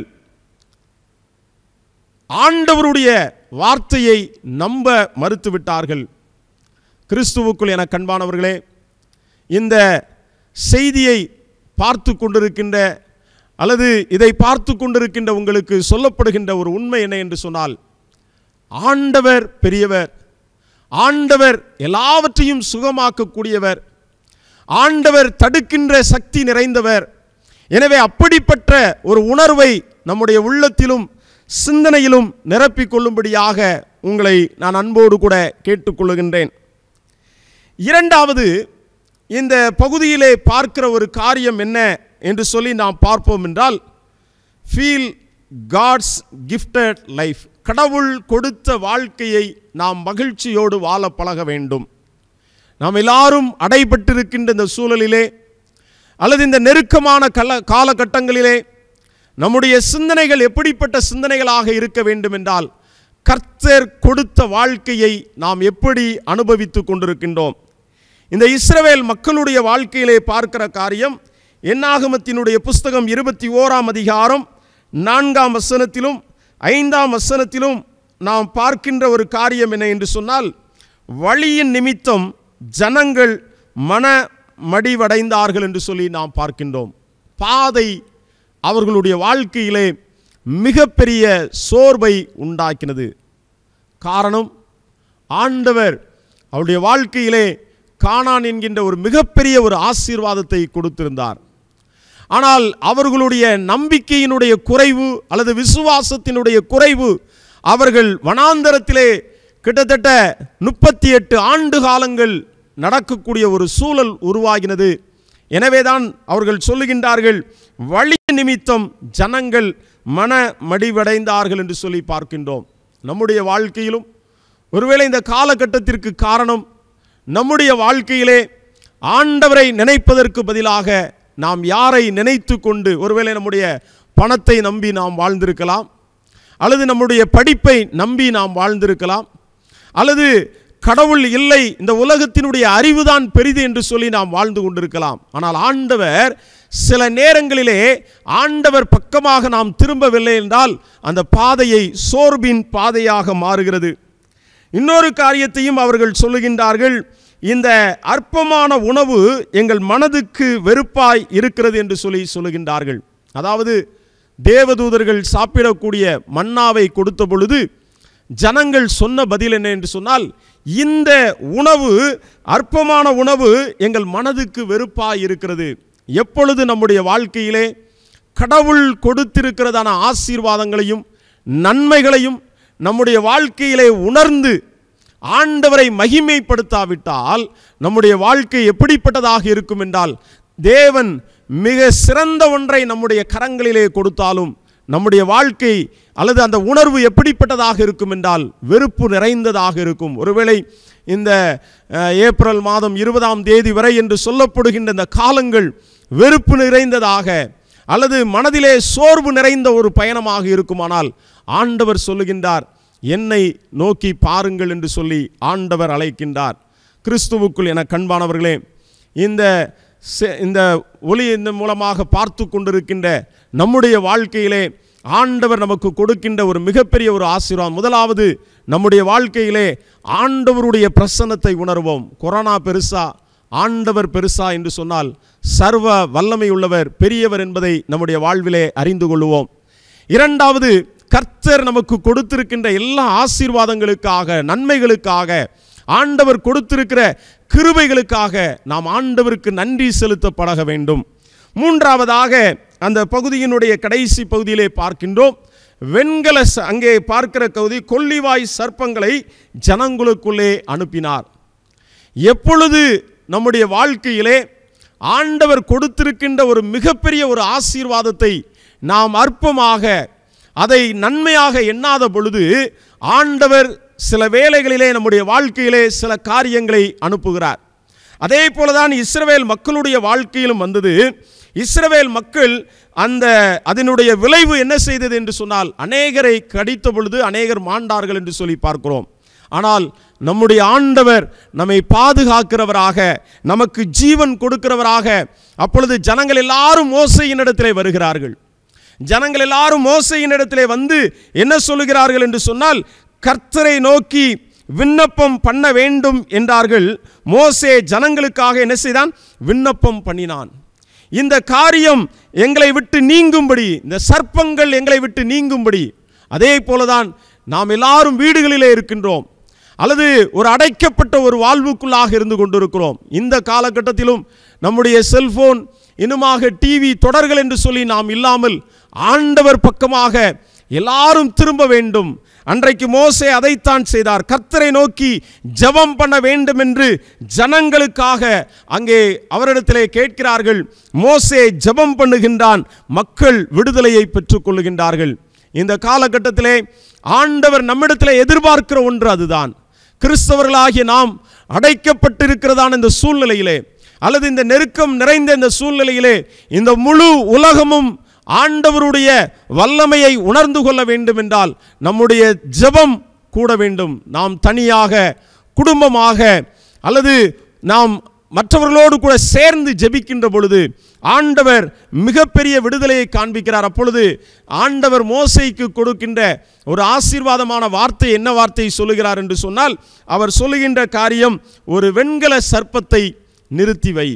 ஆண்டவருடைய வார்த்தையை நம்ப மறுத்துவிட்டார்கள். கிறிஸ்துவுக்குள் என கண்பானவர்களே, இந்த செய்தியை பார்த்து கொண்டிருக்கின்ற அல்லது இதை பார்த்து கொண்டிருக்கின்ற உங்களுக்கு சொல்லப்படுகின்ற ஒரு உண்மை என்ன என்று சொன்னால், ஆண்டவர் பெரியவர், ஆண்டவர் எல்லாவற்றையும் சுகமாக்கக்கூடியவர், ஆண்டவர் தடுக்கின்ற சக்தி நிறைந்தவர். எனவே அப்படிப்பட்ட ஒரு உணர்வை நம்முடைய உள்ளத்திலும் சிந்தனையிலும் நிரப்பிக் கொள்ளும்படியாக உங்களை நான் அன்போடு கூட கேட்டுக்கொள்ளுகின்றேன். இரண்டாவது, இந்த பகுதியிலே பார்க்கிற ஒரு காரியம் என்ன என்று சொல்லி நாம் பார்ப்போம் என்றால், ஃபீல் காட்ஸ் கிஃப்டட் லைஃப். கடவுள் கொடுத்த வாழ்க்கையை நாம் மகிழ்ச்சியோடு வாழ பழக வேண்டும். நாம் எல்லாரும் அடைபட்டிருக்கின்ற இந்த சூழலிலே அல்லது இந்த நெருக்கமான காலகட்டங்களிலே நம்முடைய சிந்தனைகள் எப்படிப்பட்ட சிந்தனைகளாக இருக்க வேண்டும் என்றால், கர்த்தர் கொடுத்த வாழ்க்கையை நாம் எப்படி அனுபவித்து கொண்டிருக்கின்றோம். இந்த இஸ்ரவேல் மக்களுடைய வாழ்க்கையிலே பார்க்கிற காரியம், என்னாகமத்தினுடைய புஸ்தகம் 21ஆம் அதிகாரம் 4ஆம் வசனத்திலும் 5ஆம் வசனத்திலும் நாம் பார்க்கின்ற ஒரு காரியம் என்ன என்று சொன்னால், வழியின் நிமித்தம் ஜனங்கள் மனமடிவடைந்தார்கள் என்று சொல்லி நாம் பார்க்கின்றோம். பாதை அவர்களுடைய வாழ்க்கையிலே மிகப்பெரிய சோர்வை உண்டாக்கினது. காரணம், ஆண்டவர் அவருடைய வாழ்க்கையிலே கானான் என்கின்ற ஒரு மிகப்பெரிய ஒரு ஆசீர்வாதத்தை கொடுத்திருந்தார். ஆனால் அவர்களுடைய நம்பிக்கையினுடைய குறைவு அல்லது விசுவாசத்தினுடைய குறைவு அவர்கள் வனாந்தரத்திலே கிட்டத்தட்ட 38 ஆண்டு காலங்கள் நடக்கக்கூடிய ஒரு சூழல் உருவாகினது. எனவேதான் அவர்கள் சொல்லுகின்றார்கள், வழி நிமித்தம் ஜனங்கள் மன மடிவடைந்தார்கள் என்று சொல்லி பார்க்கின்றோம். நம்முடைய வாழ்க்கையிலும் ஒருவேளை இந்த காலகட்டத்திற்கு காரணம் நம்முடைய வாழ்க்கையிலே ஆண்டவரை நினைப்பதற்கு பதிலாக நாம் யாரை நினைத்து கொண்டு, ஒருவேளை நம்முடைய பணத்தை நம்பி நாம் வாழ்ந்திருக்கலாம், அல்லது நம்முடைய படிப்பை நம்பி நாம் வாழ்ந்திருக்கலாம், அல்லது கடவுள் இல்லை, இந்த உலகத்தினுடைய அறிவுதான் பெரிது என்று சொல்லி நாம் வாழ்ந்து கொண்டிருக்கலாம். ஆனால் ஆண்டவர் சில நேரங்களிலே ஆண்டவர் பக்கமாக நாம் திரும்பவில்லை என்றால் அந்த பாதையை சோர்வின் பாதையாக மாறுகிறது. இன்னொரு காரியத்தையும் அவர்கள் சொல்லுகின்றார்கள், இந்த அற்பமான உணவு எங்கள் மனதுக்கு வெறுப்பாய் இருக்கிறது என்று சொல்லி சொல்லுகின்றார்கள். அதாவது தேவதூதர்கள் சாப்பிடக்கூடிய மன்னாவை கொடுத்த பொழுது ஜனங்கள் சொன்ன பதில் என்ன என்று சொன்னால், இந்த உணவு அற்பமான உணவு எங்கள் மனதுக்கு வெறுப்பாய் இருக்கிறது. எப்பொழுது நம்முடைய வாழ்க்கையிலே கடவுள் கொடுத்திருக்கிறதான ஆசீர்வாதங்களையும் நன்மைகளையும் நம்முடைய வாழ்க்கையிலே உணர்ந்து ஆண்டவரை மகிமைப்படுத்தாவிட்டால் நம்முடைய வாழ்க்கை எப்படிப்பட்டதாக இருக்கும் என்றால், தேவன் மிக சிறந்த ஒன்றை நம்முடைய கரங்களிலே கொடுத்தாலும் நம்முடைய வாழ்க்கை அல்லது அந்த உணர்வு எப்படிப்பட்டதாக இருக்கும் என்றால் வெறுப்பு நிறைந்ததாக இருக்கும். ஒருவேளை இந்த ஏப்ரல் மாதம் 20ஆம் தேதி வரை என்று சொல்லப்படுகின்ற இந்த காலங்கள் வெறுப்பு நிறைந்ததாக அல்லது மனதிலே சோர்வு நிறைந்த ஒரு பயணமாக இருக்குமானால் ஆண்டவர் சொல்லுகின்றார், என்னை நோக்கி பாருங்கள் என்று சொல்லி ஆண்டவர் அழைக்கின்றார். கிறிஸ்துவுக்குள் என கண்பானவர்களே, இந்த ஒளி இந்த மூலமாக பார்த்து கொண்டிருக்கின்ற நம்முடைய வாழ்க்கையிலே ஆண்டவர் நமக்கு கொடுக்கின்ற ஒரு மிகப்பெரிய ஒரு ஆசீர்வாதம். முதலாவது, நம்முடைய வாழ்க்கையிலே ஆண்டவருடைய பிரசன்னத்தை உணர்வோம். கொரோனா பெருசா ஆண்டவர் பெருசா என்று சொன்னால் சர்வ வல்லமை உள்ளவர் பெரியவர் என்பதை நம்முடைய வாழ்விலே அறிந்து கொள்வோம். இரண்டாவது, கர்த்தர் நமக்கு கொடுத்திருக்கின்ற எல்லா ஆசீர்வாதங்களுக்காக நன்மைகளுக்காக ஆண்டவர் கொடுத்திருக்கிற கிருபைகளுக்காக நாம் ஆண்டவருக்கு நன்றி செலுத்த பழக வேண்டும். மூன்றாவதாக, அந்த பகுதியினுடைய கடைசி பகுதியிலே பார்க்கின்றோம், வெண்கல அங்கே பார்க்கிற பகுதி, கொள்ளிவாய் சர்ப்பங்களை ஜனங்களுக்குள்ளே அனுப்பினார். எப்பொழுது நம்முடைய வாழ்க்கையிலே ஆண்டவர் கொடுத்திருக்கின்ற ஒரு மிகப்பெரிய ஒரு ஆசீர்வாதத்தை நாம் அற்பமாக அதை நன்மையாக எண்ணாத பொழுது ஆண்டவர் சில வேளைகளிலே நம்முடைய வாழ்க்கையிலே சில காரியங்களை அனுப்புகிறார். அதே போலதான் இஸ்ரவேல் மக்களுடைய வாழ்க்கையிலும் வந்தது. இஸ்ரவேல் மக்கள் அதனுடைய விளைவு என்ன செய்தது என்று சொன்னால், அநேகரை கடித்த பொழுது அநேகர் மாண்டார்கள் என்று சொல்லி பார்க்கிறோம். ஆனால் நம்முடைய ஆண்டவர் நம்மை பாதுகாக்கிறவராக, நமக்கு ஜீவன் கொடுக்கிறவராக, அப்பொழுது ஜனங்கள் எல்லாரும் மோசேயினிடத்திலே வருகிறார்கள். ஜனங்கள் எல்லாரும் மோசேயினிடத்திலே வந்து என்ன சொல்லுகிறார்கள் என்று சொன்னால், கர்த்தரை நோக்கி விண்ணப்பம் பண்ண வேண்டும் என்றார்கள். மோசே ஜனங்களுக்காக என்ன செய்தான்? விண்ணப்பம் பண்ணினான். இந்த காரியம் எங்களை விட்டு நீங்கும்படி, இந்த சர்ப்பங்கள் எங்களை விட்டு நீங்கும்படி. அதே போலதான் நாம் எல்லாரும் வீடுகளிலே இருக்கின்றோம், அல்லது ஒரு அடைக்கப்பட்ட ஒரு வாழ்வுக்குள்ளாக இருந்து கொண்டிருக்கிறோம். இந்த காலகட்டத்திலும் நம்முடைய செல்போன், இன்னுமாக டிவி தொடர்கள் என்று சொல்லி நாம் இல்லாமல் ஆண்டவர் பக்கமாக எல்லாரும் திரும்ப வேண்டும். அன்றைக்கு மோசே அதைத்தான் செய்தார். கர்த்தரை நோக்கி ஜெபம் பண்ண வேண்டும் என்று ஜனங்களுக்காக அங்கே அவரிடத்திலே கேட்கிறார்கள். மோசே ஜெபம் பண்ணுகின்றான், மக்கள் விடுதலையை பெற்றுக்கொள்ளுகின்றார்கள். இந்த காலகட்டத்திலே ஆண்டவர் நம்மிடத்திலே எதிர்பார்க்கிற ஒன்று அதுதான். கிறிஸ்தவர்களாகிய நாம் அடைக்கப்பட்டிருக்கிறதான இந்த சூழ்நிலையிலே, அல்லது இந்த நெருக்கம் நிறைந்த இந்த சூழ்நிலையிலே, இந்த முழு உலகமும் ஆண்டவருடைய வல்லமையை உணர்ந்து கொள்ள வேண்டும் என்றால் நம்முடைய ஜெபம் கூட வேண்டும். நாம் தனியாக, குடும்பமாக, அல்லது நாம் மற்றவர்களோடு கூட சேர்ந்து ஜெபிக்கின்ற பொழுது ஆண்டவர் மிகப்பெரிய விடுதலையை காண்பிக்கிறார். அப்பொழுது ஆண்டவர் மோசேக்கு கொடுக்கின்ற ஒரு ஆசீர்வாதமான வார்த்தை என்ன வார்த்தை சொல்லுகிறார் என்று சொன்னால், அவர் சொல்லுகின்ற காரியம், ஒரு வெண்கல சர்ப்பத்தை நிறுத்தி வை,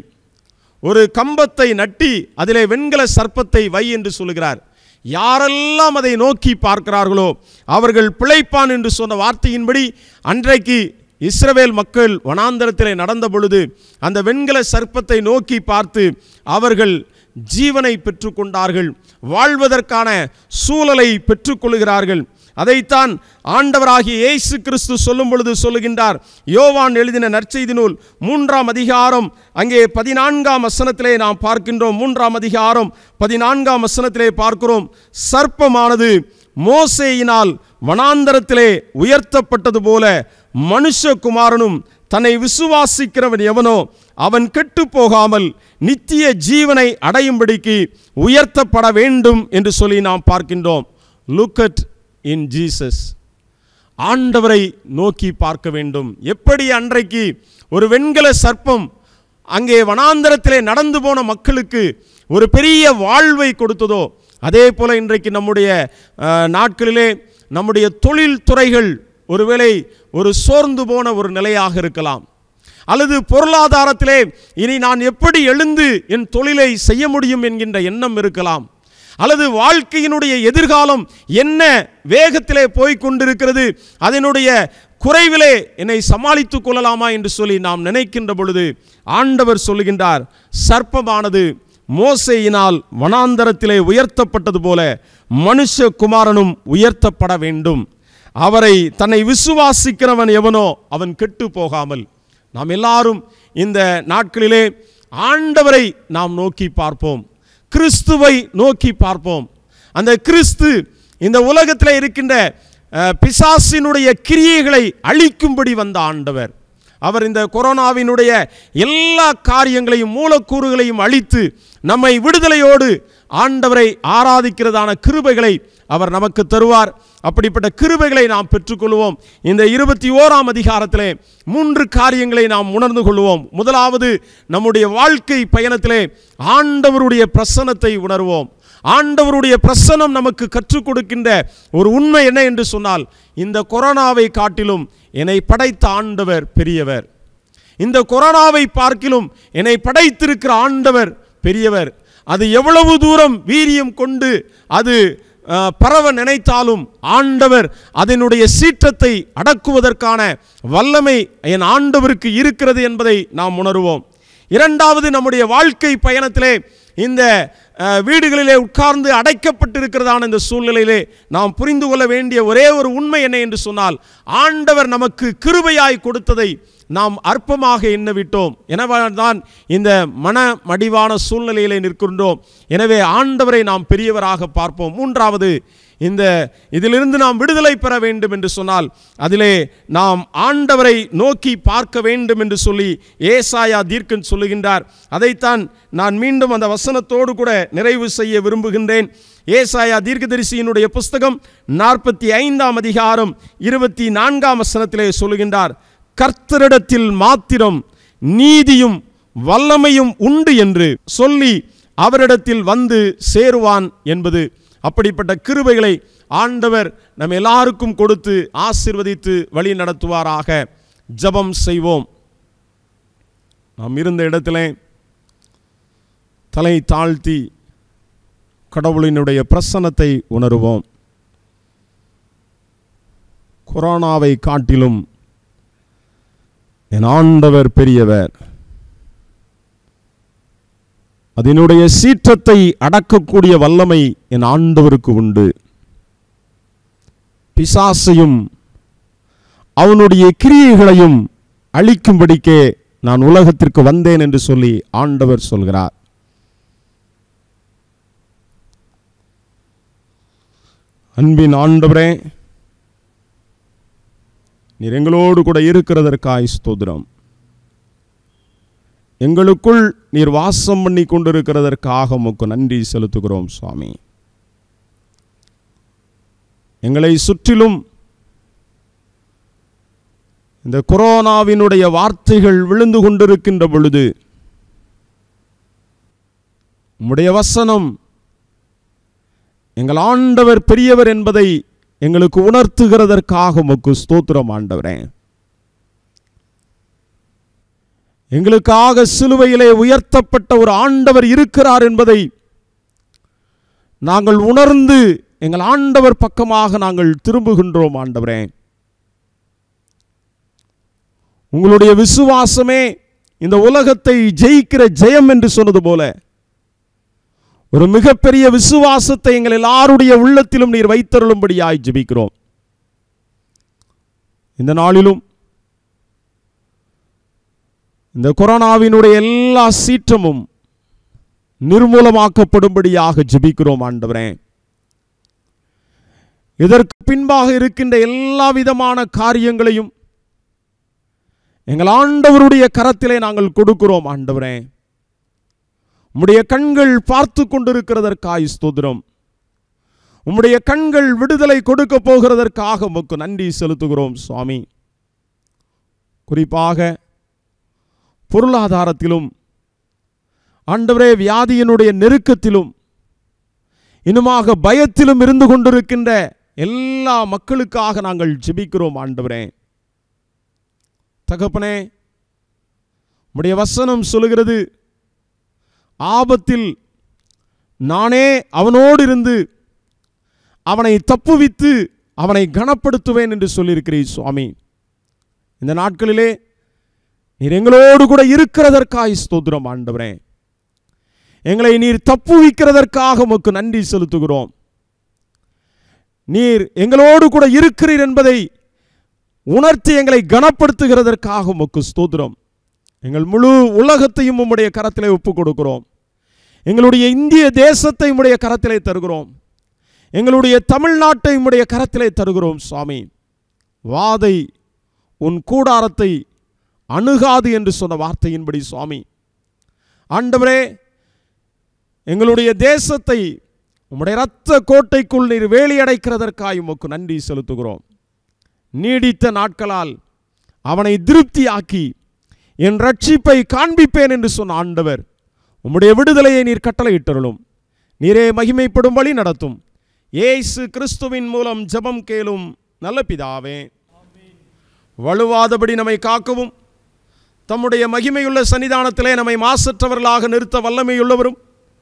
ஒரு கம்பத்தை நட்டி அதிலே வெண்கல சர்ப்பத்தை வை என்று சொல்லுகிறார். யாரெல்லாம் அதை நோக்கி பார்க்கிறார்களோ அவர்கள் பிழைப்பான் என்று சொன்ன வார்த்தையின்படி அன்றைக்கு இஸ்ரவேல் மக்கள் வனாந்தரத்திலே நடந்த பொழுது அந்த வெண்கல சர்ப்பத்தை நோக்கி பார்த்து அவர்கள் ஜீவனை பெற்றுக்கொண்டார்கள், வாழ்வதற்கான சூழலை பெற்றுக்கொள்கிறார்கள். அதைத்தான் ஆண்டவராகிய இயேசு கிறிஸ்து சொல்லும் பொழுது சொல்லுகின்றார். யோவான் எழுதின நற்செய்தி நூல் 3ஆம் அதிகாரம் அங்கே 14ஆம் வசனத்திலே நாம் பார்க்கின்றோம். 3ஆம் அதிகாரம் 14ஆம் வசனத்திலே பார்க்கிறோம், சர்ப்பமானது மோசேயினால் வனாந்தரத்திலே உயர்த்தப்பட்டது போல மனுஷகுமாரனும் தன்னை விசுவாசிக்கிறவன் எவனோ அவன் கெட்டு போகாமல் நித்திய ஜீவனை அடையும்படிக்கு உயர்த்தப்பட வேண்டும் என்று சொல்லி நாம் பார்க்கின்றோம். Look at in Jesus. ஆண்டவரை நோக்கி பார்க்க வேண்டும். எப்படி அன்றைக்கு ஒரு வெண்கல சர்ப்பம் அங்கே வனாந்தரத்திலே நடந்து போன மக்களுக்கு ஒரு பெரிய வாழ்வை கொடுத்ததோ, அதே போல இன்றைக்கு நம்முடைய நாட்களிலே நம்முடைய தொழில் துறைகள் ஒருவேளை ஒரு சோர்ந்து போன ஒரு நிலையாக இருக்கலாம், அல்லது பொருளாதாரத்திலே இனி நான் எப்படி எழுந்து என் தொழிலை செய்ய முடியும் என்கின்ற எண்ணம் இருக்கலாம், அல்லது வாழ்க்கையினுடைய எதிர்காலம் என்ன வேகத்திலே போய்கொண்டிருக்கிறது, அதனுடைய குறைவிலே என்னை சமாளித்துக் கொள்ளலாமா என்று சொல்லி நாம் நினைக்கின்ற பொழுது ஆண்டவர் சொல்லுகின்றார், சர்ப்பமானது மோசேயினால் வனாந்தரத்திலே உயர்த்தப்பட்டது போல மனுஷகுமாரனும் உயர்த்தப்பட வேண்டும். அவரை தன்னை விசுவாசிக்கிறவன் எவனோ அவன் கெட்டு போகாமல். நாம் எல்லாரும் இந்த நாட்களிலே ஆண்டவரை நாம் நோக்கி பார்ப்போம், கிறிஸ்துவை நோக்கி பார்ப்போம். அந்த கிறிஸ்து இந்த உலகத்தில் இருக்கின்ற பிசாசினுடைய கிரியைகளை அழிக்கும்படி வந்த ஆண்டவர். அவர் இந்த கொரோனாவினுடைய எல்லா காரியங்களையும் மூலக்கூறுகளையும் அழித்து நம்மை விடுதலையோடு ஆண்டவரை ஆராதிக்கிறதான கிருபைகளை அவர் நமக்கு தருவார். அப்படிப்பட்ட கிருபைகளை நாம் பெற்றுக்கொள்வோம். இந்த 21ஆம் அதிகாரத்திலே 3 காரியங்களை நாம் உணர்ந்து கொள்வோம். முதலாவது, நம்முடைய வாழ்க்கை பயணத்திலே ஆண்டவருடைய பிரசன்னத்தை உணர்வோம். ஆண்டவருடைய பிரசன்னம் நமக்கு கற்றுக் கொடுக்கின்ற ஒரு உண்மை என்ன என்று சொன்னால், இந்த கொரோனாவை காட்டிலும் என்னை படைத்த ஆண்டவர் பெரியவர். இந்த கொரோனாவை பார்க்கிலும் என்னை படைத்திருக்கிற ஆண்டவர் பெரியவர். அது எவ்வளவு தூரம் வீரியம் கொண்டு அது பரவ நினைத்தாலும் ஆண்டவர் அதனுடைய சீற்றத்தை அடக்குவதற்கான வல்லமை என் ஆண்டவருக்கு இருக்கிறது என்பதை நாம் உணர்வோம். இரண்டாவது, நம்முடைய வாழ்க்கை பயணத்திலே இந்த வீடுகளிலே உட்கார்ந்து அடைக்கப்பட்டிருக்கிறதான இந்த சூழ்நிலையிலே நாம் புரிந்து கொள்ள வேண்டிய ஒரே ஒரு உண்மை என்ன என்று சொன்னால், ஆண்டவர் நமக்கு கிருபையாய் கொடுத்ததை நாம் அற்பமாக எண்ணவிட்டோம். எனவே தான் இந்த மடிவான சூழ்நிலையிலே நிற்கின்றோம். எனவே ஆண்டவரை நாம் பெரியவராக பார்ப்போம். மூன்றாவது, இதிலிருந்து நாம் விடுதலை பெற வேண்டும் என்று சொன்னால் அதிலே நாம் ஆண்டவரை நோக்கி பார்க்க வேண்டும் என்று சொல்லி ஏசாயா தீர்க்கன் சொல்லுகின்றார். அதைத்தான் நான் மீண்டும் அந்த வசனத்தோடு கூட நிறைவு செய்ய விரும்புகின்றேன். ஏசாயா தீர்க்கதரிசியினுடைய புஸ்தகம் 45ஆம் அதிகாரம் 24ஆம் வசனத்திலே சொல்லுகின்றார், கர்த்தரிடத்தில் மாத்திரம் நீதியும் வல்லமையும் உண்டு என்று சொல்லி அவரிடத்தில் வந்து சேருவான் என்பது. அப்படிப்பட்ட கிருபைகளை ஆண்டவர் நம்ம எல்லாருக்கும் கொடுத்து ஆசீர்வதித்து வழி நடத்துவாராக. ஜெபம் செய்வோம். நாம் இருந்த இடத்திலே தலை தாழ்த்தி கடவுளினுடைய பிரசன்னத்தை உணர்வோம். கொரோனாவை காட்டிலும் என் ஆண்டவர் பெரியவர். அதனுடைய சீற்றத்தை அடக்கக்கூடிய வல்லமை என் ஆண்டவருக்கு உண்டு. பிசாசையும் அவனுடைய கிரியைகளையும் அழிக்கும்படிக்கே நான் உலகத்திற்கு வந்தேன் என்று சொல்லி ஆண்டவர் சொல்கிறார். அன்பின் ஆண்டவரே, நீர் எங்களோடு கூட இருக்கிறதற்காய் ஸ்தோத்திரம். எங்களுக்குள் நீர் வாசம் பண்ணி கொண்டிருக்கிறதற்காக உமக்கு நன்றி செலுத்துகிறோம் சுவாமி. எங்களை சுற்றிலும் இந்த கொரோனாவினுடைய வார்த்தைகள் விழுந்து கொண்டிருக்கின்ற பொழுது உம்முடைய வசனம் எங்கள் ஆண்டவர் பெரியவர் என்பதை எங்களுக்கு உணர்த்துகிறதற்காக உமக்கு ஸ்தோத்திரம் ஆண்டவரே. எங்களுக்காக சிலுவையிலே உயர்த்தப்பட்ட ஒரு ஆண்டவர் இருக்கிறார் என்பதை நாங்கள் உணர்ந்து எங்கள் ஆண்டவர் பக்கமாக நாங்கள் திரும்புகின்றோம் ஆண்டவரே. உங்களுடைய விசுவாசமே இந்த உலகத்தை ஜெயிக்கிற ஜெயம் என்று சொன்னது போல ஒரு மிகப்பெரிய விசுவாசத்தை எங்கள் எல்லாருடைய உள்ளத்திலும் நீர் வைத்தருளும்படியாய் ஜெபிக்கிறோம். இந்த நாளிலும் இந்த கொரோனாவினுடைய எல்லா சீற்றமும் நிர்மூலமாக்கப்படும்படியாக ஜெபிக்கிறோம் ஆண்டவரே. இதற்கு பின்பாக இருக்கின்ற எல்லா விதமான காரியங்களையும் எங்கள் ஆண்டவருடைய கரத்திலே நாங்கள் கொடுக்கிறோம் ஆண்டவரே. உம்முடைய கண்கள் பார்த்து கொண்டிருக்கிறதற்காய் ஸ்தோத்திரம். உம்முடைய கண்கள் விடுதலை கொடுக்க போகிறதற்காக உமக்கு நன்றி செலுத்துகிறோம் சுவாமி. குறிப்பாக பொருளாதாரத்திலும் ஆண்டவரே வியாதியினுடைய நெருக்கத்திலும் இன்னுமாக பயத்திலும் இருந்து கொண்டிருக்கின்ற எல்லா மக்களுக்காக நாங்கள் ஜெபிக்கிறோம் ஆண்டவரே. தகப்பனே, உம்முடைய வசனம் சொல்லுகிறது, ஆபத்தில் நானே அவனோடு இருந்து அவனை தப்புவித்து அவனை கனப்படுத்துவேன் என்று சொல்லியிருக்கிறீர் சுவாமி. இந்த நாட்களிலே நீர் எங்களோடு கூட இருக்கிறதற்காய் ஸ்தோத்திரம் ஆண்டவரே. எங்களை நீர் தப்புவிக்கிறதற்காக உமக்கு நன்றி செலுத்துகிறோம். நீர் எங்களோடு கூட இருக்கிறீர் என்பதை உணர்த்தி எங்களை கனப்படுத்துகிறதற்காக உமக்கு ஸ்தோத்திரம். எங்கள் முழு உலகத்தையும் உம்முடைய கரத்திலே ஒப்புக் கொடுக்கிறோம். எங்களுடைய இந்திய தேசத்தை உம்முடைய கரத்திலே தருகிறோம். எங்களுடைய தமிழ்நாட்டை உம்முடைய கரத்திலே தருகிறோம் சுவாமி. வாதை உன் கூடாரத்தை அணுகாது என்று சொன்ன வார்த்தையின்படி சுவாமி ஆண்டவரே, எங்களுடைய தேசத்தை உம்முடைய இரத்த கோட்டைக்குள் நீர் வேலியடைக்கிறதற்காக உமக்கு நன்றி செலுத்துகிறோம். நீடித்த நாட்களால் அவனை திருப்தியாக்கி என் ரட்சிப்பை காண்பிப்பேன் என்று சொன்ன ஆண்டவர், உம்முடைய விடுதலையை நீர் கட்டளையிட்டருளும். நீரே மகிமைப்படும்படி நடத்தும். இயேசு கிறிஸ்துவின் மூலம் ஜெபம் கேளும் நல்ல பிதாவே. வலுவாதபடி நம்மை காக்கவும் தம்முடைய மகிமையுள்ள சன்னிதானத்திலே நம்மை மாசற்றவர்களாக நிறுத்த வல்லமையுள்ளவரும்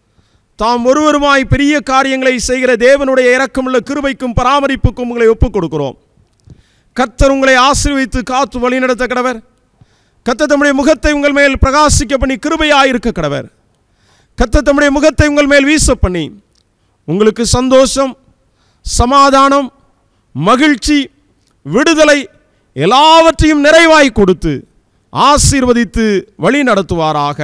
தாம் ஒருவருமாய் பெரிய காரியங்களை செய்கிற தேவனுடைய இரக்கமுள்ள கிருபைக்கும் பராமரிப்புக்கும் உங்களை ஒப்புக் கொடுக்கிறோம். கர்த்தர் உங்களை ஆசீர்வதித்து காத்து வழிநடத்த கடவர். கர்த்தர் தம்முடைய முகத்தை உங்கள் மேல் பிரகாசிக்க பண்ணி கிருபையாயிருக்க கடவர். கர்த்தர் தம்முடைய முகத்தை உங்கள் மேல் வீச பண்ணி உங்களுக்கு சந்தோஷம், சமாதானம், மகிழ்ச்சி, விடுதலை எல்லாவற்றையும் நிறைவாய் கொடுத்து ஆசீர்வதித்து வழி நடத்துவாராக.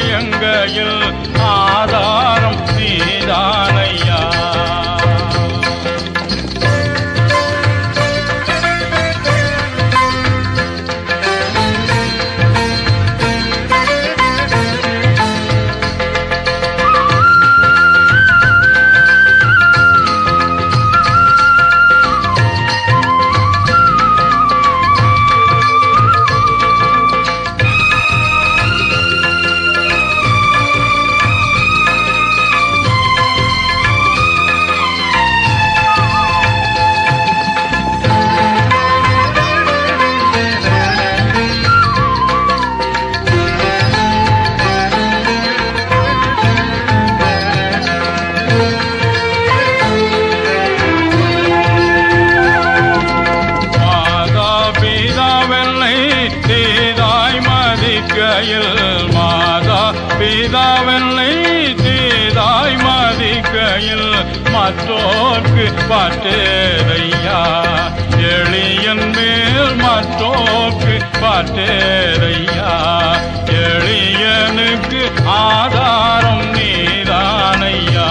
ஆதாரம் நீதானையா. மதிக்கையில் மாதா பிதாவென்னை தீதாய் மதிக்கையில் மற்றோர்க்கு பட்டேரையா எளியன் மேல் மற்றோர்க்கு பட்டேரையா எளியனுக்கு ஆதாரம் நீதானையா.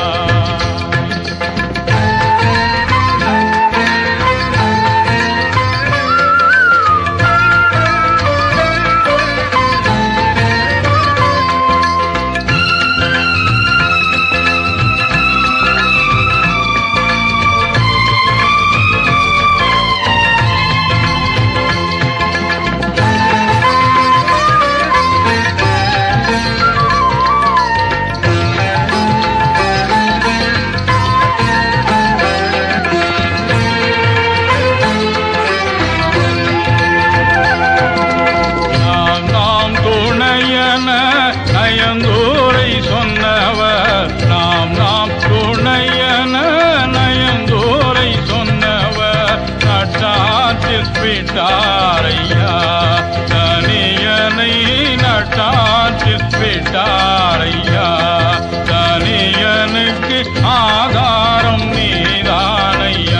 நயந்தூரை சொன்னவர் நாம் துணையன நயந்தூரை சொன்னவர் நட்டாற்றில் விட்டாரையா தனியனை நட்டாற்றில் விட்டாரையா தனியனுக்கு ஆதாரம் நீதானையா.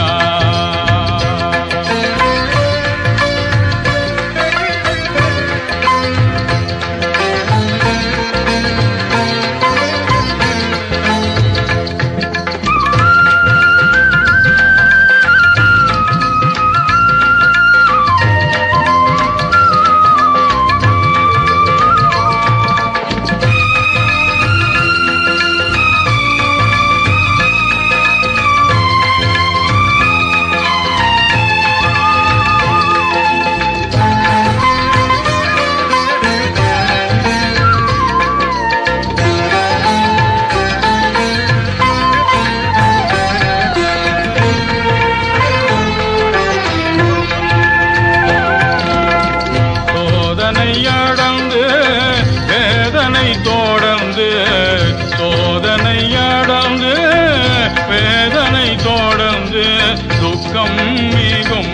சோதனையடந்து வேதனை தொடர்ந்து சோதனையடந்து வேதனை தொடர்ந்து துக்கம் மிகும்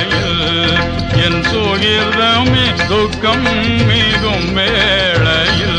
வேளையில் என் சுகிர்தமே துக்கம் மிகும் வேளையில்